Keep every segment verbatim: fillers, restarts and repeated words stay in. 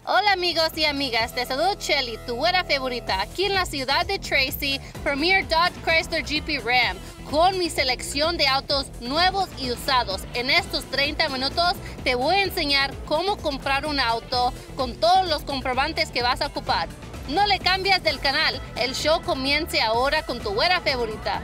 Hola amigos y amigas, te saludo Shelly, tu güera favorita, aquí en la ciudad de Tracy, Premier Dodge Chrysler Jeep y Ram, con mi selección de autos nuevos y usados. En estos treinta minutos te voy a enseñar cómo comprar un auto con todos los comprobantes que vas a ocupar. No le cambies del canal, el show comience ahora con tu güera favorita.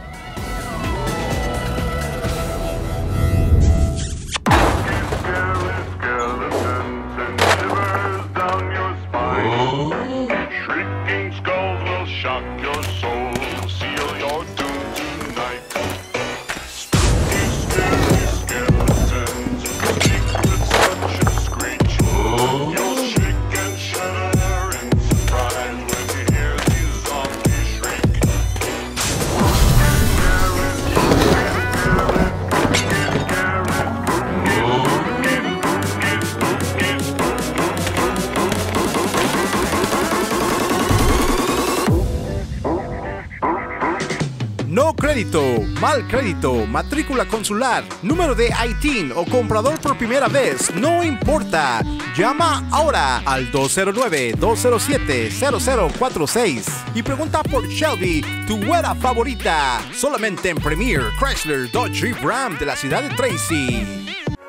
No crédito, mal crédito, matrícula consular, número de I T I N o comprador por primera vez, no importa. Llama ahora al dos cero nueve, dos cero siete, cero cero cuatro seis y pregunta por Shelby, tu güera favorita, solamente en Premier Chrysler Dodge Jeep Ram de la ciudad de Tracy.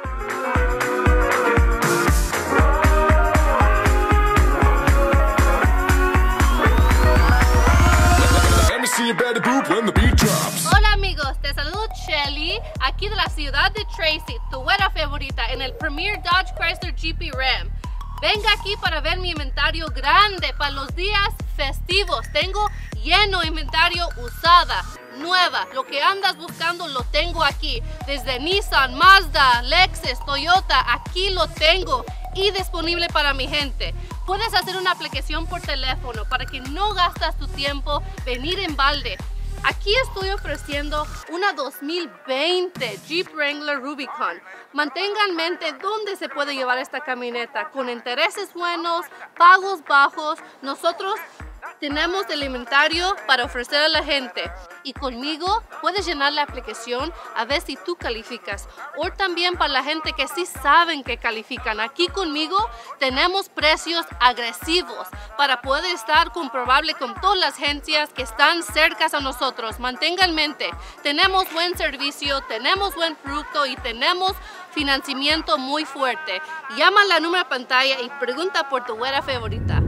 Hola amigos, te saludo Shelly, aquí de la ciudad de Tracy, tu güera favorita en el Premier Dodge Chrysler Jeep y Ram. Venga aquí para ver mi inventario grande para los días festivos. Tengo lleno inventario usada, nueva. Lo que andas buscando lo tengo aquí. Desde Nissan, Mazda, Lexus, Toyota, aquí lo tengo y disponible para mi gente. Puedes hacer una aplicación por teléfono para que no gastas tu tiempo venir en balde. Aquí estoy ofreciendo una dos mil veinte Jeep Wrangler Rubicon. Mantengan en mente dónde se puede llevar esta camioneta con intereses buenos, pagos bajos. Nosotros tenemos el inventario para ofrecer a la gente y conmigo puedes llenar la aplicación a ver si tú calificas, o también para la gente que sí saben que califican. Aquí conmigo tenemos precios agresivos para poder estar comprobable con todas las agencias que están cerca a nosotros. Mantengan en mente, tenemos buen servicio, tenemos buen producto y tenemos financiamiento muy fuerte. Llama a la número de pantalla y pregunta por tu güera favorita.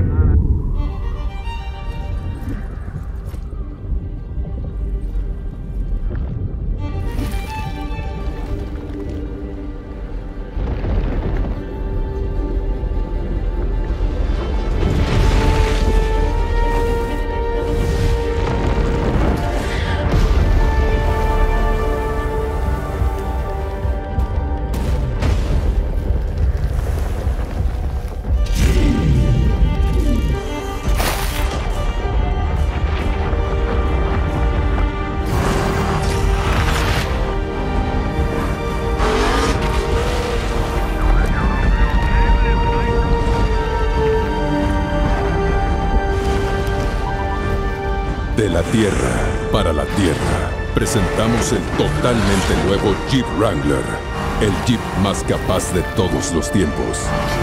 De la tierra para la tierra, presentamos el totalmente nuevo Jeep Wrangler, el Jeep más capaz de todos los tiempos.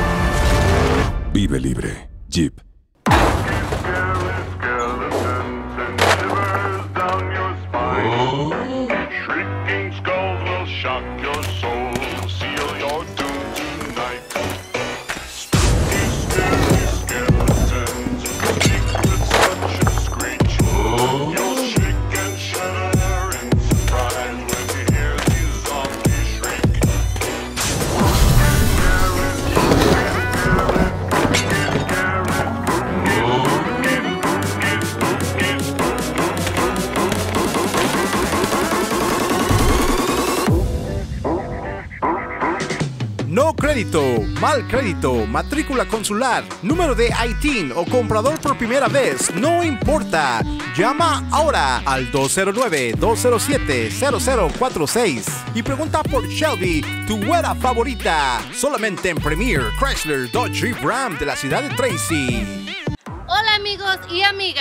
Vive libre, Jeep. No crédito, mal crédito, matrícula consular, número de I T I N o comprador por primera vez, no importa. Llama ahora al dos cero nueve, dos cero siete, cero cero cuatro seis y pregunta por Shelby, tu güera favorita, solamente en Premier Chrysler Dodge Jeep Ram de la ciudad de Tracy. Hola amigos y amigas,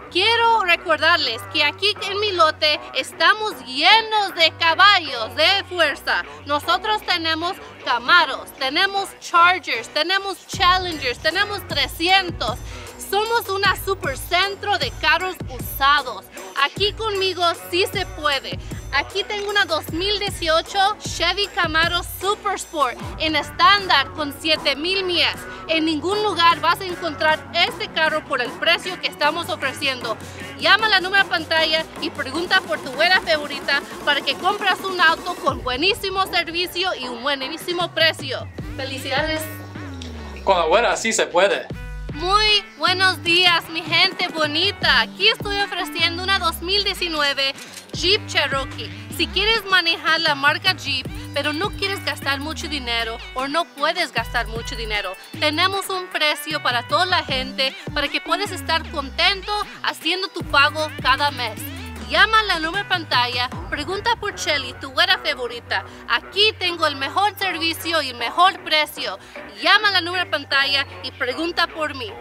Quiero recordarles que aquí en mi lote estamos llenos de caballos de fuerza. Nosotros tenemos Camaros, tenemos Chargers, tenemos Challengers, tenemos trescientos. Somos una supercentro de carros usados. Aquí conmigo sí se puede. Aquí tengo una dos mil dieciocho Chevy Camaro Super Sport en estándar con siete mil millas. En ningún lugar vas a encontrar este carro por el precio que estamos ofreciendo. Llama a la número de pantalla y pregunta por tu güera favorita para que compras un auto con buenísimo servicio y un buenísimo precio. ¡Felicidades! Con la güera sí se puede. Muy buenos días, mi gente bonita. Aquí estoy ofreciendo una dos mil diecinueve Jeep Cherokee. Si quieres manejar la marca Jeep, pero no quieres gastar mucho dinero o no puedes gastar mucho dinero, tenemos un precio para toda la gente para que puedas estar contento haciendo tu pago cada mes. Llama a la número de pantalla, pregunta por Shelly, tu güera favorita. Aquí tengo el mejor servicio y el mejor precio. Llama a la número de pantalla y pregunta por mí.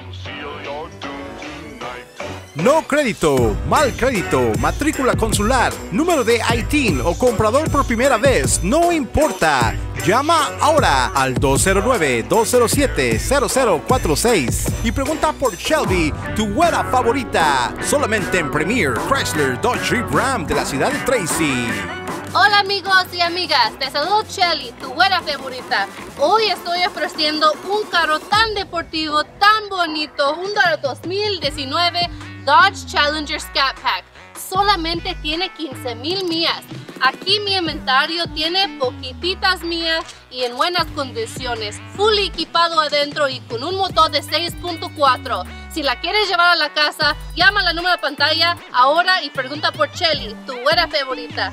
No crédito, mal crédito, matrícula consular, número de I T I N o comprador por primera vez, no importa. Llama ahora al dos cero nueve, dos cero siete, cero cero cuatro seis y pregunta por Shelby, tu güera favorita, solamente en Premier, Chrysler, Dodge Jeep Ram de la ciudad de Tracy. Hola amigos y amigas, te saludo Shelly, tu güera favorita. Hoy estoy ofreciendo un carro tan deportivo, tan bonito, un dos mil diecinueve Dodge Challenger Scat Pack. Solamente tiene quince mil millas. Aquí mi inventario tiene poquititas millas y en buenas condiciones, full equipado adentro y con un motor de seis punto cuatro. Si la quieres llevar a la casa, llama a la número de pantalla ahora y pregunta por Shelly, tu güera favorita.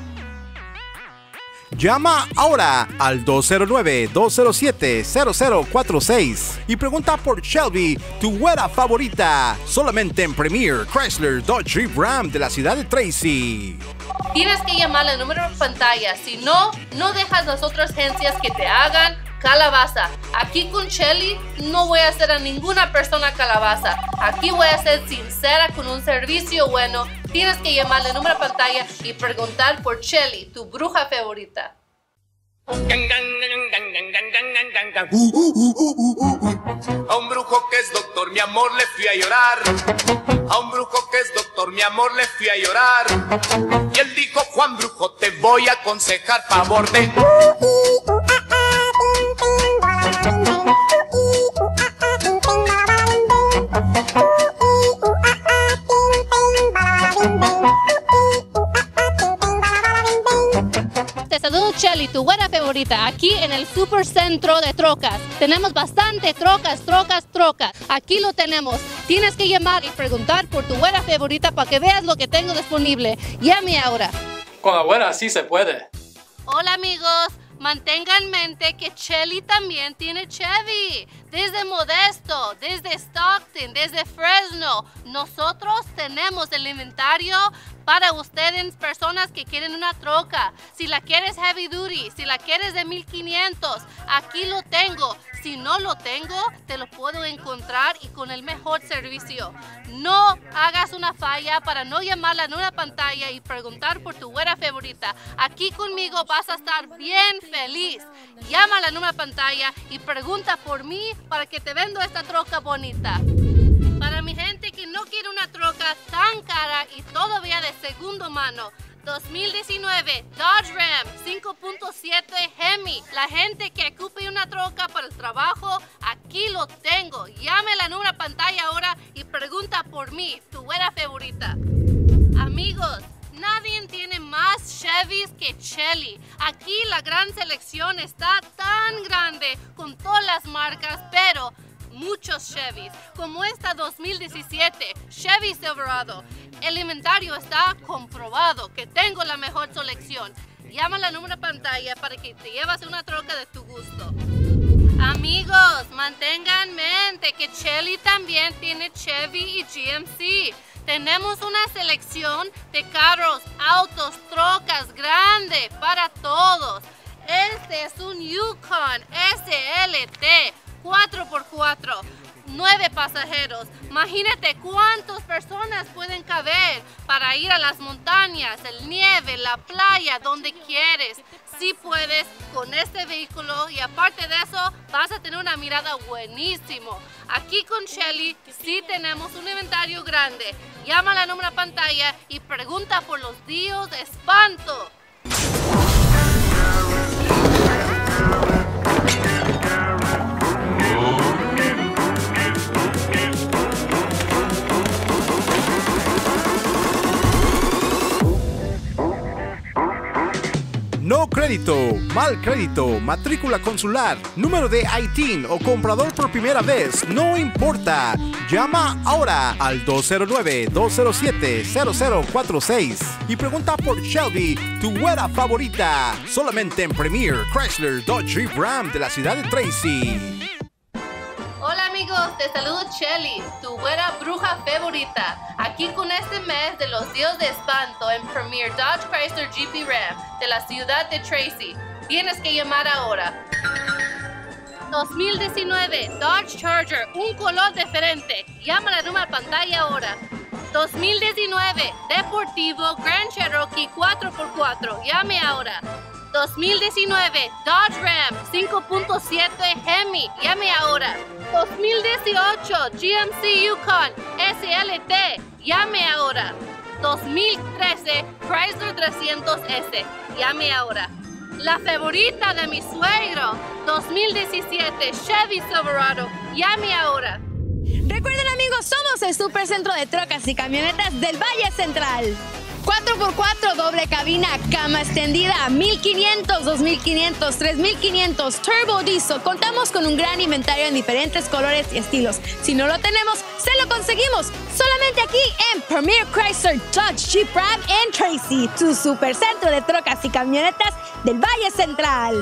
Llama ahora al dos cero nueve, dos cero siete, cero cero cuatro seis y pregunta por Shelby, tu güera favorita, solamente en Premier, Chrysler, Dodge Jeep Ram de la ciudad de Tracy. Tienes que llamar al número de pantalla, si no, no dejas las otras agencias que te hagan calabaza. Aquí con Shelly no voy a hacer a ninguna persona calabaza. Aquí voy a ser sincera con un servicio bueno. Tienes que llamar al número de pantalla y preguntar por Shelly, tu bruja favorita. A un brujo que es doctor, mi amor, le fui a llorar. A un brujo que es doctor, mi amor, le fui a llorar. Y él dijo, Juan Brujo, te voy a aconsejar favor de... Te saludo Shelly, tu güera favorita, aquí en el Supercentro de Trocas. Tenemos bastante trocas, trocas, trocas. Aquí lo tenemos. Tienes que llamar y preguntar por tu güera favorita para que veas lo que tengo disponible. Llame ahora. Con la güera sí se puede. Hola amigos, mantengan en mente que Shelly también tiene Chevy. Desde Modesto, desde Stockton, desde Fresno, nosotros tenemos el inventario para ustedes, personas que quieren una troca. Si la quieres heavy duty, si la quieres de mil quinientos, aquí lo tengo. Si no lo tengo, te lo puedo encontrar y con el mejor servicio. No hagas una falla para no llamar a la nueva pantalla y preguntar por tu güera favorita. Aquí conmigo vas a estar bien feliz. Llama a la nueva pantalla y pregunta por mí para que te vendo esta troca bonita. Para mi gente que no quiere una troca tan cara y todavía de segunda mano, dos mil diecinueve Dodge Ram cinco punto siete Hemi. La gente que ocupe una troca para el trabajo, aquí lo tengo. Llame a la número de pantalla ahora y pregunta por mí, tu güera favorita. Amigos, nadie tiene más Chevys que Shelly. Aquí la gran selección está tan grande con todas las marcas, pero muchos Chevys, como esta dos mil diecisiete Chevy Silverado. El inventario está comprobado que tengo la mejor selección. Llama a la número de pantalla para que te lleves una troca de tu gusto. Amigos, mantengan en mente que Shelly también tiene Chevy y G M C. Tenemos una selección de carros, autos, trocas grande para todos. Este es un Yukon S L T cuatro por cuatro. nueve pasajeros. Imagínate cuántas personas pueden caber para ir a las montañas, el nieve, la playa, donde quieres. Si puedes con este vehículo, y aparte de eso vas a tener una mirada buenísimo. Aquí con Shelly sí tenemos un inventario grande. Llama a la número de pantalla y pregunta por los días de espanto. No crédito, mal crédito, matrícula consular, número de I T I N o comprador por primera vez, no importa. Llama ahora al dos cero nueve, dos cero siete, cero cero cuatro seis y pregunta por Shelby, tu güera favorita. Solamente en Premier, Chrysler, Dodge, Jeep, Ram de la ciudad de Tracy. Hola amigos, te saludo Shelly, tu güera bruja favorita. Aquí con este mes de los días de espanto en Premier Dodge Chrysler Jeep Ram de la ciudad de Tracy. Tienes que llamar ahora. dos mil diecinueve Dodge Charger, un color diferente. Llama a la número de pantalla ahora. dos mil diecinueve Deportivo Grand Cherokee cuatro por cuatro. Llame ahora. dos mil diecinueve Dodge Ram cinco punto siete Hemi. Llame ahora. dos mil dieciocho G M C Yukon S L T. Llame ahora. dos mil trece Chrysler trescientos S. Llame ahora. La favorita de mi suegro, dos mil diecisiete Chevy Silverado. Llame ahora. Recuerden amigos, somos el Supercentro de Trocas y Camionetas del Valle Central. cuatro por cuatro, doble cabina, cama extendida, mil quinientos, dos mil quinientos, tres mil quinientos, turbo diesel. Contamos con un gran inventario en diferentes colores y estilos. Si no lo tenemos, se lo conseguimos solamente aquí en Premier Chrysler Dodge Jeep Ram en Tracy, tu supercentro de trocas y camionetas del Valle Central.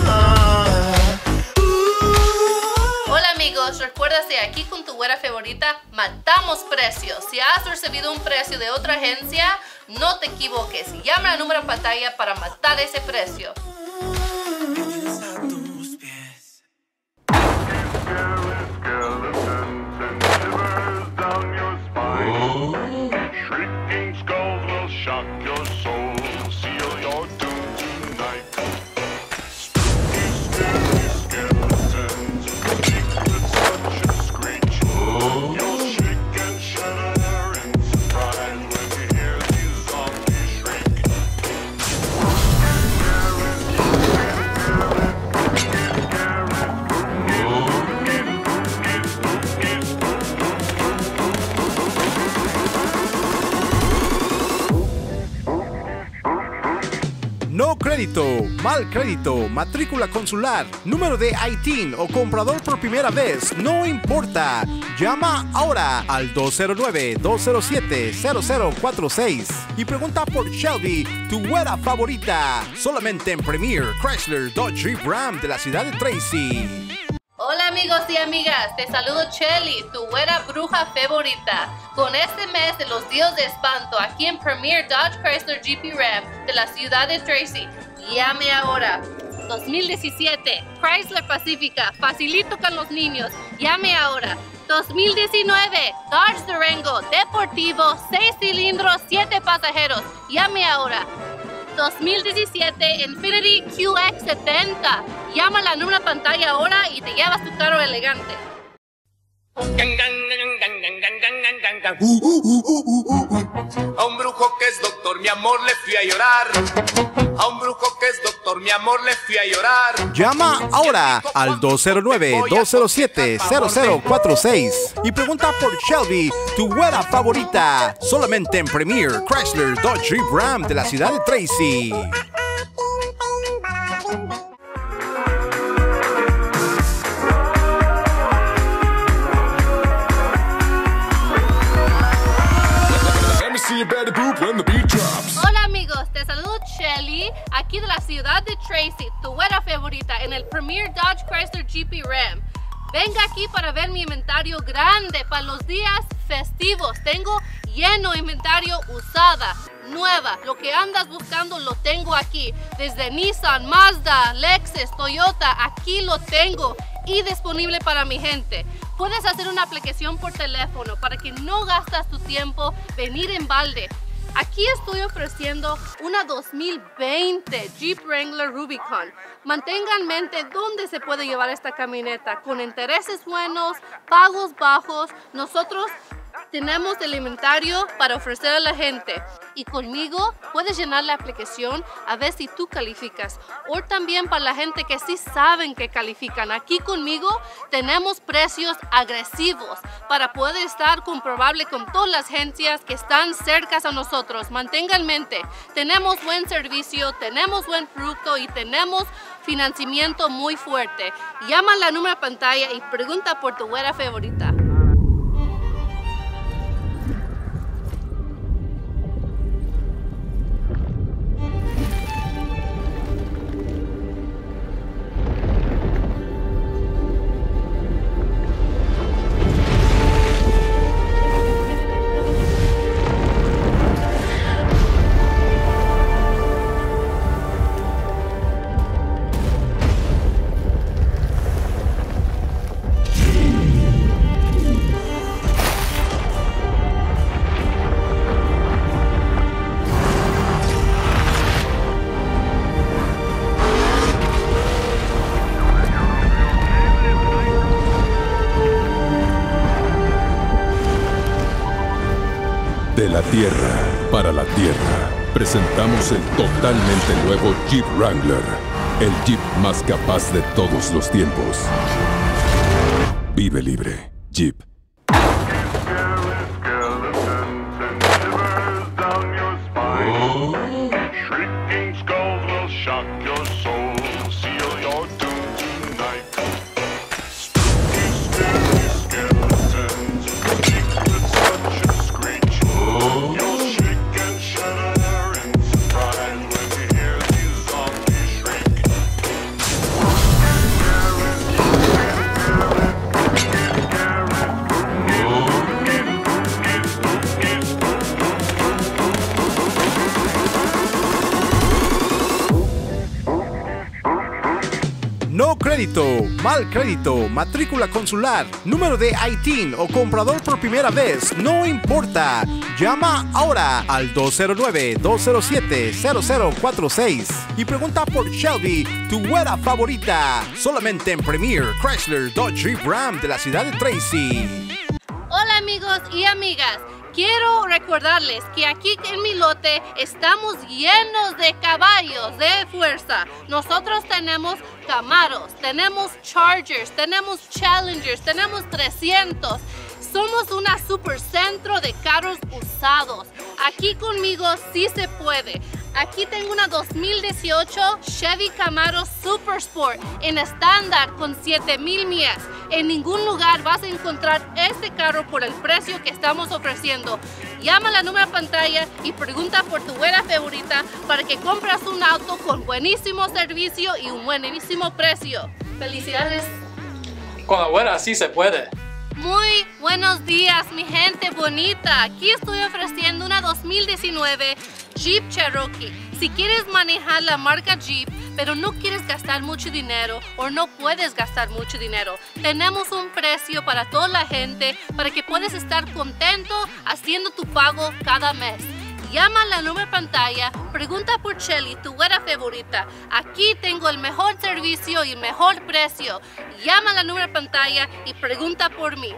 Hola amigos, recuérdate, aquí con tu güera favorita matamos precios. Si has recibido un precio de otra agencia, no te equivoques. Llama al número en pantalla para matar ese precio. No crédito, mal crédito, matrícula consular, número de I T I N o comprador por primera vez, no importa. Llama ahora al dos cero nueve, dos cero siete, cero cero cuatro seis y pregunta por Shelby, tu güera favorita. Solamente en Premier, Chrysler, Dodge, Jeep, Ram de la ciudad de Tracy. Hola amigos y amigas, te saludo Shelly, tu güera bruja favorita. Con este mes de los días de espanto aquí en Premier Dodge Chrysler Jeep Ram de la ciudad de Tracy. Llame ahora. dos mil diecisiete Chrysler Pacifica, facilito con los niños. Llame ahora. dos mil diecinueve Dodge Durango Deportivo, seis cilindros, siete pasajeros. Llame ahora. dos mil diecisiete Infiniti Q X setenta. Llama a la número de pantalla ahora y te llevas tu carro elegante. A un brujo que es doctor, mi amor, le fui a llorar. A un brujo que es doctor, mi amor, le fui a llorar. Llama ahora al dos cero nueve, dos cero siete, cero cero cuatro seis y pregunta por Shelby, tu güera favorita. Solamente en Premier, Chrysler, Dodge, Jeep, Ram de la ciudad de Tracy. Hola amigos, te saludo Shelly, aquí de la ciudad de Tracy, tu güera favorita en el Premier Dodge Chrysler Jeep Ram. Venga aquí para ver mi inventario grande para los días festivos. Tengo lleno inventario usada, nueva. Lo que andas buscando lo tengo aquí. Desde Nissan, Mazda, Lexus, Toyota, aquí lo tengo y disponible para mi gente. Puedes hacer una aplicación por teléfono para que no gastas tu tiempo venir en balde. Aquí estoy ofreciendo una dos mil veinte Jeep Wrangler Rubicon. Mantengan en mente dónde se puede llevar esta camioneta con intereses buenos, pagos bajos. Nosotros tenemos el inventario para ofrecer a la gente y conmigo puedes llenar la aplicación a ver si tú calificas, o también para la gente que sí saben que califican. Aquí conmigo tenemos precios agresivos para poder estar comprobable con todas las agencias que están cerca a nosotros. Mantengan en mente, tenemos buen servicio, tenemos buen producto y tenemos financiamiento muy fuerte. Llama a la número de pantalla y pregunta por tu güera favorita. De la tierra para la tierra, presentamos el totalmente nuevo Jeep Wrangler, el Jeep más capaz de todos los tiempos. Vive libre, Jeep. No crédito, mal crédito, matrícula consular, número de I T I N o comprador por primera vez, no importa. Llama ahora al dos cero nueve, dos cero siete, cero cero cuatro seis y pregunta por Shelby, tu güera favorita. Solamente en Premier, Chrysler, Dodge, Jeep, Ram de la ciudad de Tracy. Hola amigos y amigas. Quiero recordarles que aquí en mi lote estamos llenos de caballos de fuerza. Nosotros tenemos Camaros, tenemos Chargers, tenemos Challengers, tenemos trescientos. Somos una supercentro de carros usados. Aquí conmigo sí se puede. Aquí tengo una dos mil dieciocho Chevy Camaro Super Sport en estándar con siete mil millas. En ningún lugar vas a encontrar este carro por el precio que estamos ofreciendo. Llama a la número de pantalla y pregunta por tu güera favorita para que compres un auto con buenísimo servicio y un buenísimo precio. ¡Felicidades! Con la güera sí se puede. Muy buenos días, mi gente bonita. Aquí estoy ofreciendo una dos mil diecinueve Jeep Cherokee. Si quieres manejar la marca Jeep, pero no quieres gastar mucho dinero o no puedes gastar mucho dinero, tenemos un precio para toda la gente para que puedas estar contento haciendo tu pago cada mes. Llama a la número de pantalla, pregunta por Shelly, tu güera favorita. Aquí tengo el mejor servicio y el mejor precio. Llama a la número de pantalla y pregunta por mí.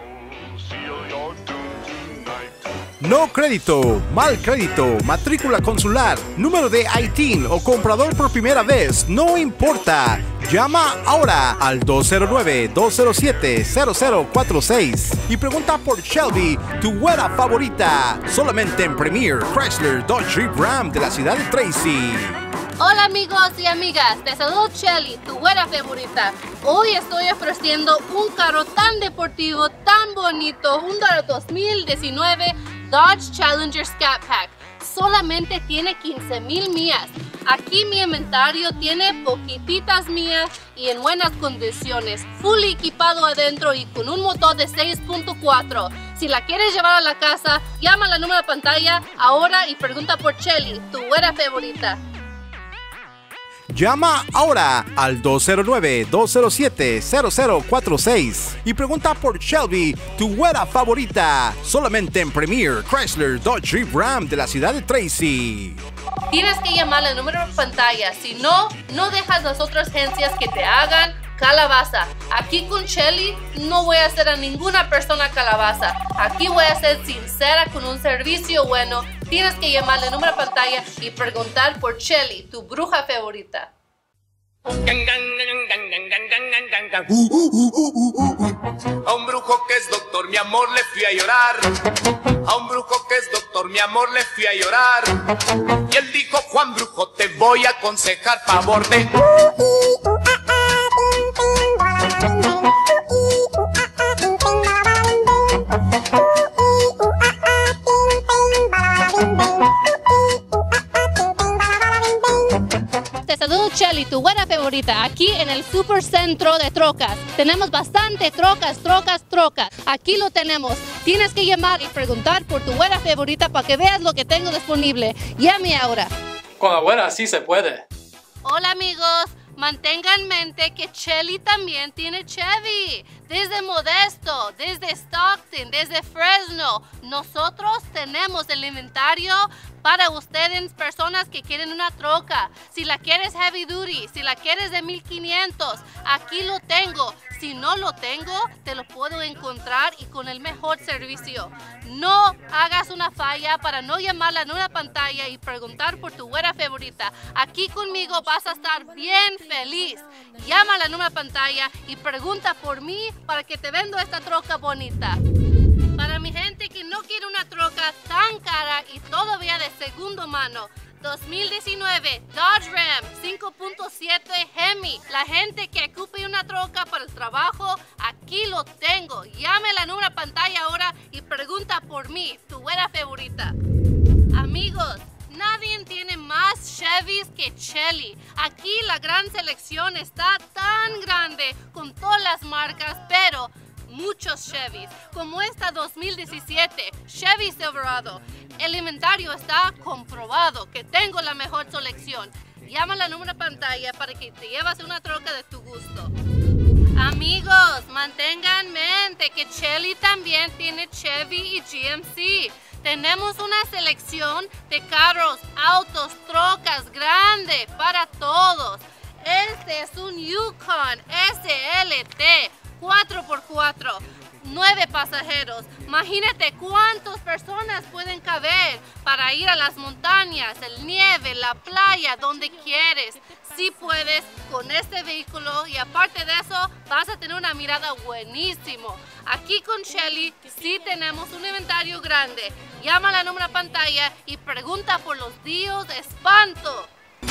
No crédito, mal crédito, matrícula consular, número de I T I N o comprador por primera vez, no importa. Llama ahora al dos cero nueve, dos cero siete, cero cero cuatro seis y pregunta por Shelby, tu güera favorita. Solamente en Premier, Chrysler, Dodge, Jeep, Ram de la ciudad de Tracy. Hola amigos y amigas, te saludo Shelly, tu güera favorita. Hoy estoy ofreciendo un carro tan deportivo, tan bonito, un dos mil diecinueve Dodge Challenger Scat Pack. Solamente tiene quince mil millas. Aquí mi inventario tiene poquititas millas y en buenas condiciones. Full equipado adentro y con un motor de seis punto cuatro. Si la quieres llevar a la casa, llama a la número de pantalla ahora y pregunta por Shelly, tu güera favorita. Llama ahora al dos cero nueve, dos cero siete, cero cero cuatro seis y pregunta por Shelby, tu güera favorita, solamente en Premier Chrysler Dodge Jeep Ram de la ciudad de Tracy. Tienes que llamar al número de pantalla, si no, no dejas las otras agencias que te hagan calabaza. Aquí con Shelly no voy a hacer a ninguna persona calabaza. Aquí voy a ser sincera con un servicio bueno. Tienes que llamar al número de pantalla y preguntar por Shelly, tu bruja favorita. A un brujo que es doctor, mi amor, le fui a llorar. A un brujo que es doctor, mi amor, le fui a llorar. Y él dijo, Juan Brujo, te voy a aconsejar favor de... Te saludo Shelly, tu buena favorita, aquí en el Supercentro de Trocas. Tenemos bastante trocas, trocas, trocas. Aquí lo tenemos. Tienes que llamar y preguntar por tu buena favorita para que veas lo que tengo disponible. Llame ahora. Con la buena sí se puede. Hola amigos, mantengan en mente que Shelly también tiene Chevy. Desde Modesto, desde Stockton, desde Fresno. Nosotros tenemos el inventario para ustedes, personas que quieren una troca. Si la quieres heavy duty, si la quieres de mil quinientos, aquí lo tengo. Si no lo tengo, te lo puedo encontrar y con el mejor servicio. No hagas una falla para no llamarla en una pantalla y preguntar por tu güera favorita. Aquí conmigo vas a estar bien feliz. Llámala en una pantalla y pregunta por mí para que te vendo esta troca bonita. Para mi gente que no quiere una troca tan cara y todavía de segunda mano, dos mil diecinueve Dodge Ram cinco punto siete Hemi. La gente que ocupe una troca para el trabajo, aquí lo tengo. Llámela en una pantalla ahora y pregunta por mí, tu güera favorita. Amigos, nadie tiene más Chevys que Shelly. Aquí la gran selección está tan grande con todas las marcas, pero muchos Chevys, como esta dos mil diecisiete Chevy Silverado. El inventario está comprobado que tengo la mejor selección. Llama al número de pantalla para que te lleves una troca de tu gusto. Amigos, mantengan en mente que Shelly también tiene Chevy y G M C. Tenemos una selección de carros, autos, trocas grande para todos. Este es un Yukon S L T cuatro por cuatro, nueve pasajeros. Imagínate cuántas personas pueden caber para ir a las montañas, el nieve, la playa, donde quieres. Si puedes con este vehículo y aparte de eso vas a tener una mirada buenísimo. Aquí con Shelly sí tenemos un inventario grande. Llama a la número de pantalla y pregunta por los días de espanto.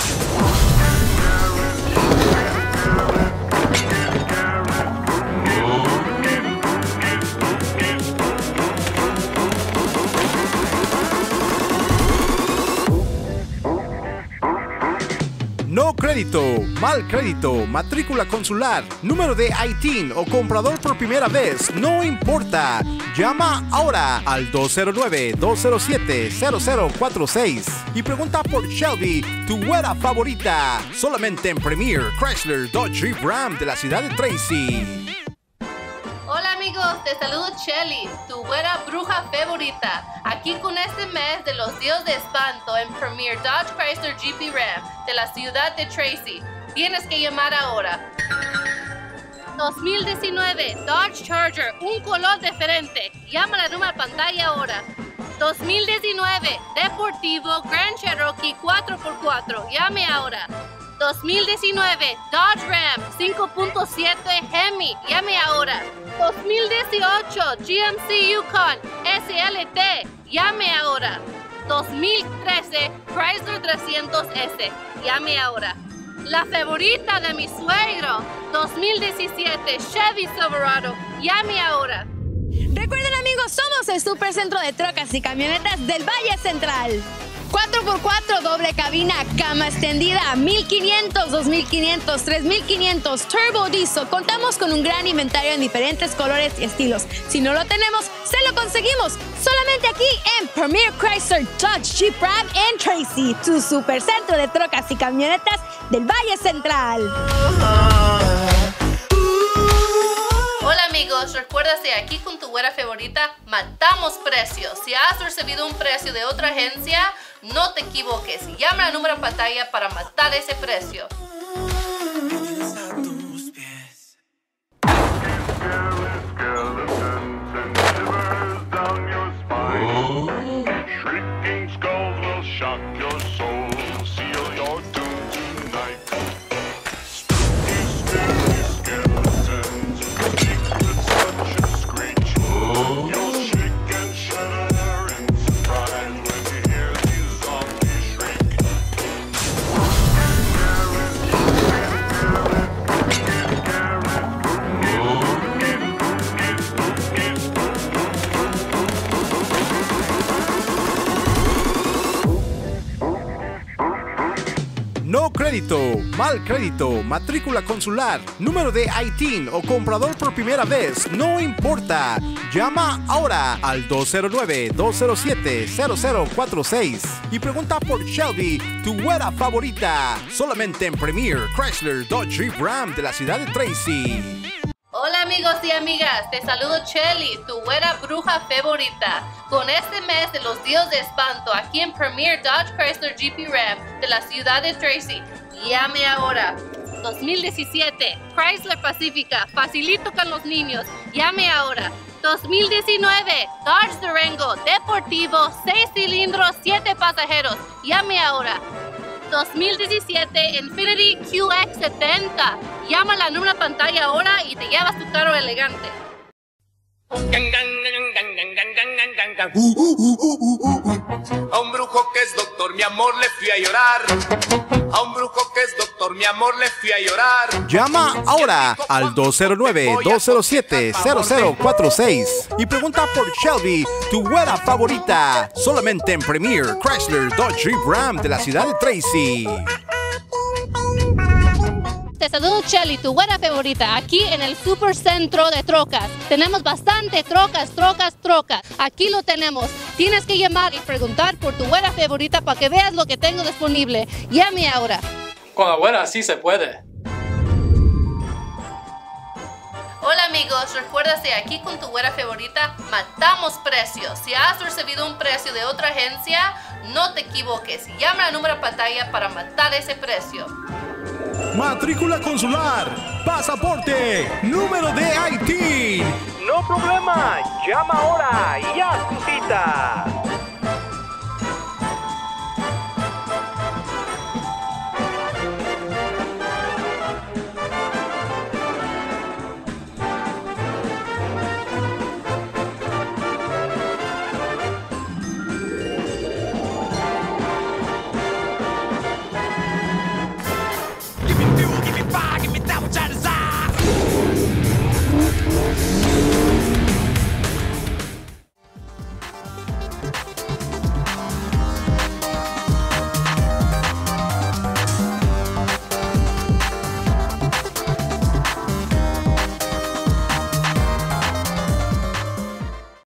No crédito, mal crédito, matrícula consular, número de I T I N o comprador por primera vez, no importa. Llama ahora al dos cero nueve, dos cero siete, cero cero cuatro seis y pregunta por Shelby, tu güera favorita, solamente en Premier Chrysler Dodge Jeep Ram de la ciudad de Tracy. Hola amigos, te saludo Shelly, tu güera bruja favorita. Aquí con este mes de los días de espanto en Premier Dodge Chrysler G P Ram de la ciudad de Tracy. Tienes que llamar ahora. dos mil diecinueve Dodge Charger, un color diferente. Llama a la número de pantalla ahora. dos mil diecinueve Deportivo Grand Cherokee cuatro por cuatro. Llame ahora. dos mil diecinueve Dodge Ram cinco punto siete Hemi. Llame ahora. dos mil dieciocho G M C Yukon S L T. Llame ahora. dos mil trece Chrysler trescientos S. Llame ahora. La favorita de mi suegro, dos mil diecisiete Chevy Silverado. Llame ahora. Recuerden amigos, somos el Supercentro de Trocas y Camionetas del Valle Central. cuatro por cuatro, doble cabina, cama extendida, mil quinientos, dos mil quinientos, tres mil quinientos, turbo diesel. Contamos con un gran inventario en diferentes colores y estilos. Si no lo tenemos, se lo conseguimos solamente aquí en Premier Chrysler Dodge Jeep Ram en Tracy, tu supercentro de trocas y camionetas del Valle Central. Hola amigos, recuérdate, aquí con tu güera favorita matamos precios. Si has recibido un precio de otra agencia, no te equivoques. Llama al número en pantalla para matar ese precio. No crédito, mal crédito, matrícula consular, número de I T I N o comprador por primera vez, no importa. Llama ahora al dos cero nueve, dos cero siete, cero cero cuatro seis y pregunta por Shelby, tu güera favorita. Solamente en Premier, Chrysler, Dodge, Jeep, Ram de la ciudad de Tracy. Hola amigos y amigas, te saludo Shelly, tu güera bruja favorita. Con este mes de los días de espanto aquí en Premier Dodge Chrysler Jeep Ram de la ciudad de Tracy, llame ahora. dos mil diecisiete, Chrysler Pacifica, facilito con los niños, llame ahora. dos mil diecinueve, Dodge Durango, deportivo, seis cilindros, siete pasajeros, llame ahora. dos mil diecisiete Infiniti Q X setenta. Llama a la número pantalla ahora y te llevas tu carro elegante. A un brujo que es doctor, mi amor, le fui a llorar. A un brujo que es doctor, mi amor, le fui a llorar. Llama ahora al dos cero nueve, dos cero siete, cero cero cuatro seis y pregunta por Shelby, tu güera favorita. Solamente en Premier, Chrysler, Dodge, Jeep, Ram de la ciudad de Tracy. Te saludo Shelly, tu güera favorita, aquí en el Supercentro de Trocas. Tenemos bastante trocas, trocas, trocas. Aquí lo tenemos. Tienes que llamar y preguntar por tu güera favorita para que veas lo que tengo disponible. Llame ahora. Con la güera sí se puede. Hola amigos, recuérdate, aquí con tu güera favorita matamos precios. Si has recibido un precio de otra agencia, no te equivoques. Llama al número en pantalla para matar ese precio. Matrícula consular, pasaporte, número de I T I N. No problema, llama ahora y haz tu cita.